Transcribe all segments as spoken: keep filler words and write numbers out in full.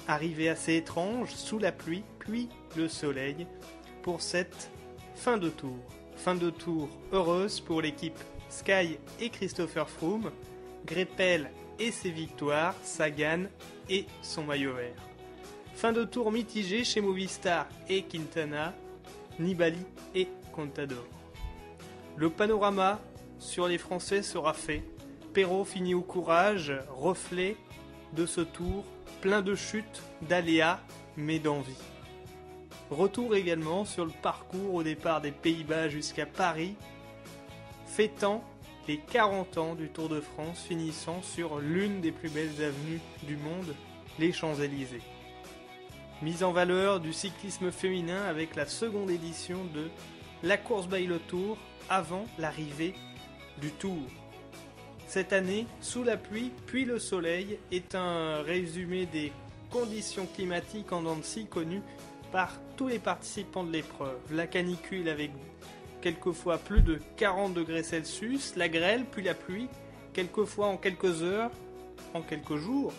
Arrivée assez étrange, sous la pluie, puis le soleil, pour cette fin de tour. Fin de tour heureuse pour l'équipe Sky et Christopher Froome, Greipel et ses victoires, Sagan et son maillot vert. Fin de tour mitigée chez Movistar et Quintana, Nibali et Contador. Le panorama sur les Français sera fait. Perrault finit au courage, reflet de ce tour, plein de chutes, d'aléas, mais d'envie. Retour également sur le parcours au départ des Pays-Bas jusqu'à Paris, fêtant les quarante ans du Tour de France, finissant sur l'une des plus belles avenues du monde, les Champs-Élysées. Mise en valeur du cyclisme féminin avec la seconde édition de la course by le Tour avant l'arrivée du Tour. Cette année, sous la pluie puis le soleil, est un résumé des conditions climatiques en dents de scie connues par tous les participants de l'épreuve. La canicule avec quelquefois plus de quarante degrés Celsius, la grêle puis la pluie, quelquefois en quelques heures, en quelques jours.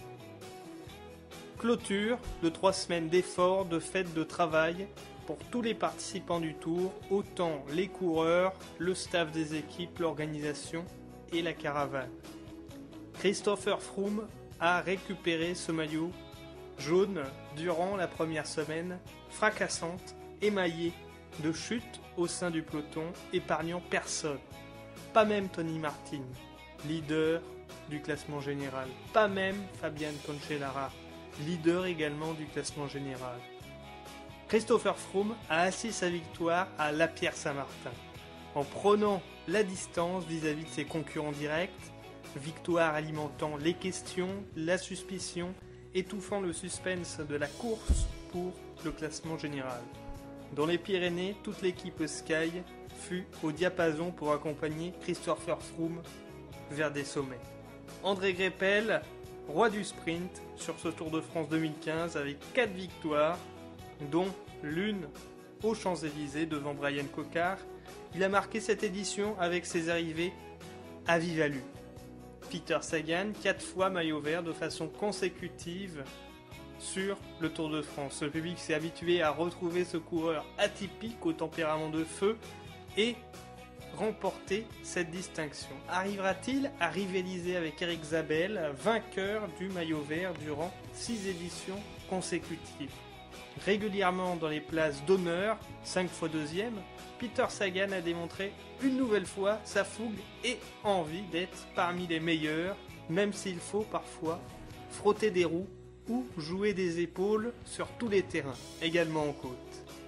Clôture de trois semaines d'efforts, de fêtes, de travail pour tous les participants du Tour, autant les coureurs, le staff des équipes, l'organisation et la caravane. Christopher Froome a récupéré ce maillot jaune durant la première semaine, fracassante, émaillée de chutes au sein du peloton, épargnant personne. Pas même Tony Martin, leader du classement général. Pas même Fabian Cancellara, leader également du classement général. Christopher Froome a assis sa victoire à La Pierre-Saint-Martin, en prenant la distance vis-à-vis de ses concurrents directs, victoire alimentant les questions, la suspicion, étouffant le suspense de la course pour le classement général. Dans les Pyrénées, toute l'équipe Sky fut au diapason pour accompagner Christopher Froome vers des sommets. André Greipel, roi du sprint sur ce Tour de France deux mille quinze avec quatre victoires, dont l'une aux Champs-Élysées devant Brian Cocard. Il a marqué cette édition avec ses arrivées à vive allure. Peter Sagan, quatre fois maillot vert de façon consécutive sur le Tour de France. Le public s'est habitué à retrouver ce coureur atypique au tempérament de feu et remporter cette distinction. Arrivera-t-il à rivaliser avec Eric Zabel, vainqueur du maillot vert durant six éditions consécutives? Régulièrement dans les places d'honneur, cinq fois deuxième, Peter Sagan a démontré une nouvelle fois sa fougue et envie d'être parmi les meilleurs, même s'il faut parfois frotter des roues ou jouer des épaules sur tous les terrains, également en côte.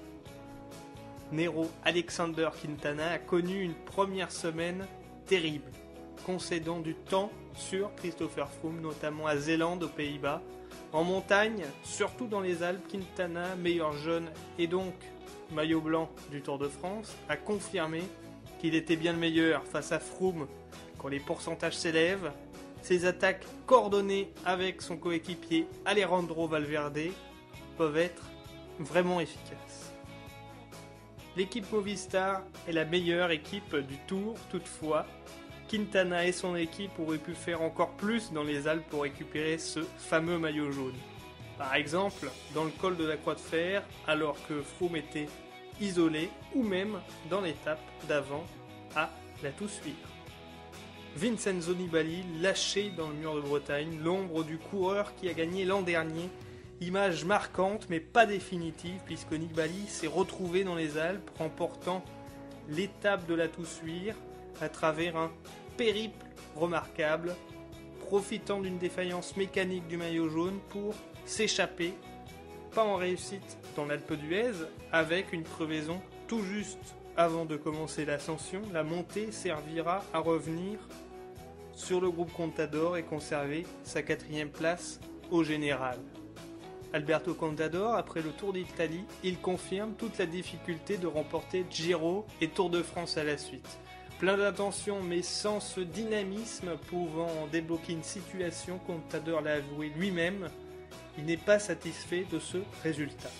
Nero Alexander Quintana a connu une première semaine terrible, concédant du temps sur Christopher Froome, notamment à Zélande, aux Pays-Bas. En montagne, surtout dans les Alpes, Quintana, meilleur jeune et donc maillot blanc du Tour de France, a confirmé qu'il était bien le meilleur face à Froome quand les pourcentages s'élèvent. Ses attaques coordonnées avec son coéquipier Alejandro Valverde peuvent être vraiment efficaces. L'équipe Movistar est la meilleure équipe du Tour, toutefois. Quintana et son équipe auraient pu faire encore plus dans les Alpes pour récupérer ce fameux maillot jaune. Par exemple, dans le col de la Croix de Fer, alors que Froome était isolé, ou même dans l'étape d'avant à la Toussuire. Vincenzo Nibali lâché dans le mur de Bretagne, l'ombre du coureur qui a gagné l'an dernier. Image marquante mais pas définitive puisque Nibali s'est retrouvé dans les Alpes remportant l'étape de la Toussuire à travers un périple remarquable, profitant d'une défaillance mécanique du maillot jaune pour s'échapper, pas en réussite dans l'Alpe d'Huez, avec une crevaison tout juste avant de commencer l'ascension. La montée servira à revenir sur le groupe Contador et conserver sa quatrième place au général. Alberto Contador, après le Tour d'Italie, il confirme toute la difficulté de remporter Giro et Tour de France à la suite. Plein d'intentions mais sans ce dynamisme pouvant débloquer une situation, Contador l'a avoué lui-même, il n'est pas satisfait de ce résultat.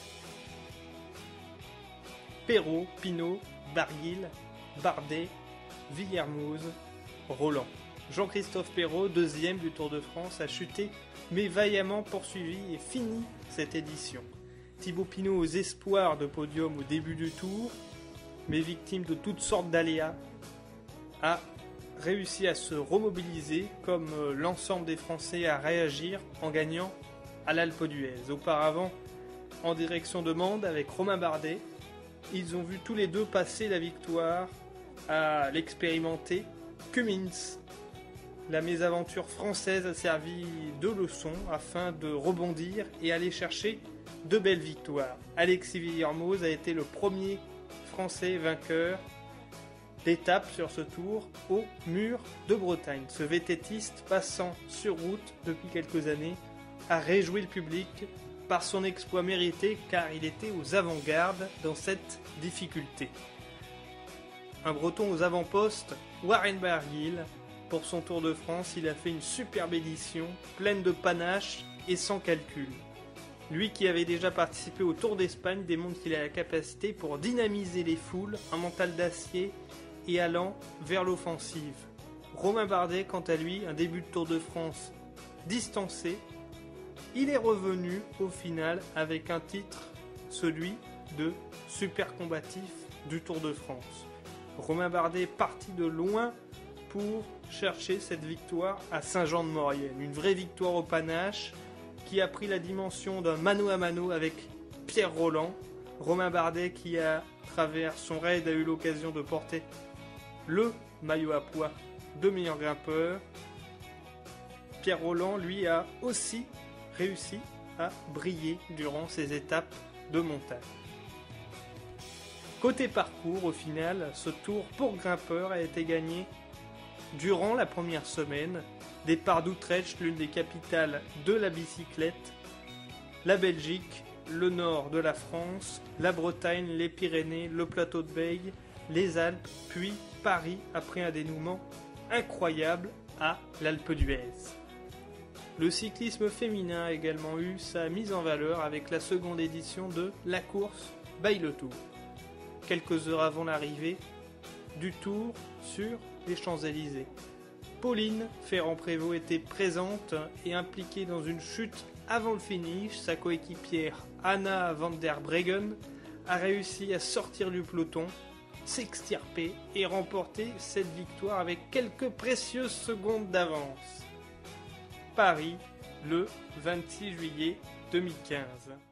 Perrault, Pinot, Barguil, Bardet, Villermoz, Roland. Jean-Christophe Perrault, deuxième du Tour de France, a chuté mais vaillamment poursuivi et fini cette édition. Thibaut Pinot aux espoirs de podium au début du tour, mais victime de toutes sortes d'aléas, a réussi à se remobiliser comme l'ensemble des Français à réagir en gagnant à l'Alpe d'Huez. Auparavant, en direction de Mende avec Romain Bardet, ils ont vu tous les deux passer la victoire à l'expérimenté Cummins. La mésaventure française a servi de leçon afin de rebondir et aller chercher de belles victoires. Alexis Villermoz a été le premier Français vainqueur d'étape sur ce tour au Mur de Bretagne. Ce vététiste passant sur route depuis quelques années a réjoui le public par son exploit mérité car il était aux avant-gardes dans cette difficulté. Un Breton aux avant-postes, Warren Barguil, pour son Tour de France, il a fait une superbe édition, pleine de panache et sans calcul. Lui qui avait déjà participé au Tour d'Espagne démontre qu'il a la capacité pour dynamiser les foules, un mental d'acier et allant vers l'offensive. Romain Bardet, quant à lui, un début de Tour de France distancé, il est revenu au final avec un titre, celui de super combatif du Tour de France. Romain Bardet est parti de loin pour chercher cette victoire à Saint-Jean-de-Maurienne. Une vraie victoire au panache qui a pris la dimension d'un mano à mano avec Pierre Rolland. Romain Bardet qui, à travers son raid, a eu l'occasion de porter le maillot à pois de meilleur grimpeur. Pierre Rolland, lui, a aussi réussi à briller durant ces étapes de montagne. Côté parcours, au final, ce tour pour grimpeurs a été gagné durant la première semaine. Départ d'Utrecht, l'une des capitales de la bicyclette, la Belgique, le nord de la France, la Bretagne, les Pyrénées, le plateau de Bègue, les Alpes, puis Paris après un dénouement incroyable à l'Alpe d'Huez. Le cyclisme féminin a également eu sa mise en valeur avec la seconde édition de la course By le Tour. Quelques heures avant l'arrivée du Tour sur les Champs-Élysées. Pauline Ferrand-Prévot était présente et impliquée dans une chute avant le finish. Sa coéquipière Anna van der Breggen a réussi à sortir du peloton, s'extirper et remporter cette victoire avec quelques précieuses secondes d'avance. Paris, le vingt-six juillet deux mille quinze.